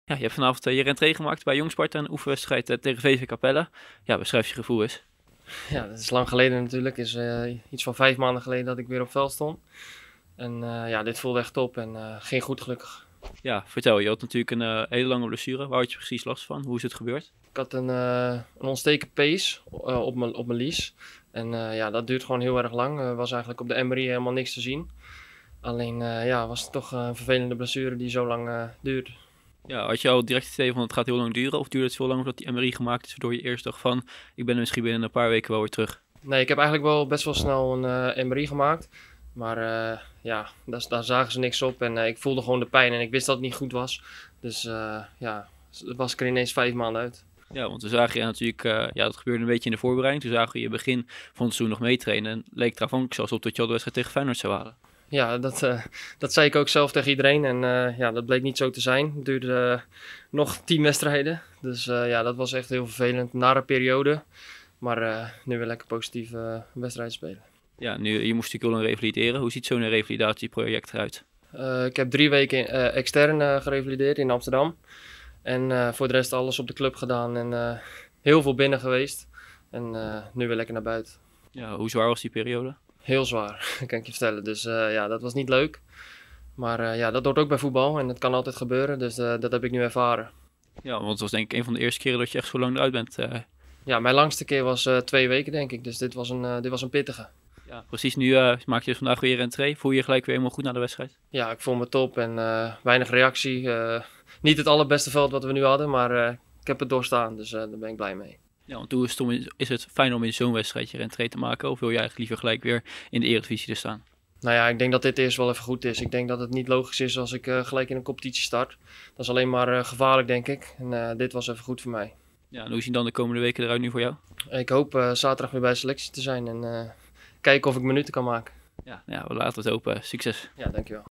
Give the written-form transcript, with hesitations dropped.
Ja, je hebt vanavond je rentree gemaakt bij Jong Sparta, een oefenwedstrijd tegen VV Capelle. Ja, beschrijf je gevoel eens. Ja, dat is lang geleden natuurlijk. Het is iets van 5 maanden geleden dat ik weer op veld stond. En ja, dit voelde echt top en ging goed gelukkig. Ja, vertel, je had natuurlijk een hele lange blessure. Waar had je precies last van? Hoe is het gebeurd? Ik had een ontsteken pees op mijn lies. En ja, dat duurt gewoon heel erg lang. Was eigenlijk op de MRI helemaal niks te zien. Alleen ja, was het toch een vervelende blessure die zo lang duurt. Ja, had je al direct het idee van het gaat heel lang duren? Of duurde het veel langer voordat die MRI gemaakt is, waardoor je eerst dacht van ik ben misschien binnen een paar weken wel weer terug? Nee, ik heb eigenlijk wel best wel snel een MRI gemaakt. Maar ja, daar zagen ze niks op en ik voelde gewoon de pijn en ik wist dat het niet goed was. Dus ja, was ik er ineens 5 maanden uit. Ja, want we zagen je natuurlijk, ja, dat gebeurde een beetje in de voorbereiding. Toen zagen we je begin van het seizoen nog meetrainen en leek er aanvankelijk zelfs op dat je al de wedstrijd tegen Feyenoord zou halen. Ja, dat zei ik ook zelf tegen iedereen en ja, dat bleek niet zo te zijn. Het duurde nog 10 wedstrijden, dus ja, dat was echt heel vervelend. Nare periode, maar nu weer lekker positief wedstrijd spelen. Ja, nu, je moest natuurlijk heel lang revalideren. Hoe ziet zo'n revalidatieproject eruit? Ik heb 3 weken extern gerevalideerd in Amsterdam. En voor de rest alles op de club gedaan en heel veel binnen geweest. En nu weer lekker naar buiten. Ja, hoe zwaar was die periode? Heel zwaar, kan ik je vertellen. Dus ja, dat was niet leuk. Maar ja, dat hoort ook bij voetbal en dat kan altijd gebeuren. Dus dat heb ik nu ervaren. Ja, want het was denk ik een van de eerste keren dat je echt zo lang eruit bent. Ja, mijn langste keer was 2 weken denk ik. Dus dit was een pittige. Ja, precies. Nu maak je dus vandaag weer een entree. Voel je je gelijk weer helemaal goed na de wedstrijd? Ja, ik voel me top en weinig reactie. Niet het allerbeste veld wat we nu hadden, maar ik heb het doorstaan. Dus daar ben ik blij mee. Ja, want hoe is het fijn om in zo'n wedstrijd je rentree te maken? Of wil je eigenlijk liever gelijk weer in de Eredivisie te staan? Nou ja, ik denk dat dit eerst wel even goed is. Ik denk dat het niet logisch is als ik gelijk in een competitie start. Dat is alleen maar gevaarlijk, denk ik. En dit was even goed voor mij. Ja, en hoe zien dan de komende weken eruit nu voor jou? Ik hoop zaterdag weer bij de selectie te zijn en kijken of ik minuten kan maken. Ja, we laten het open. Succes! Ja, dankjewel.